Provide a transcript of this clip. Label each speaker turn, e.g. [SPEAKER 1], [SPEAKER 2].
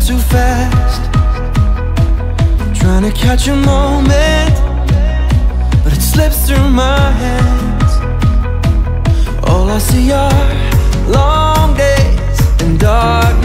[SPEAKER 1] too fast, trying to catch a moment, but it slips through my hands. All I see are long days and dark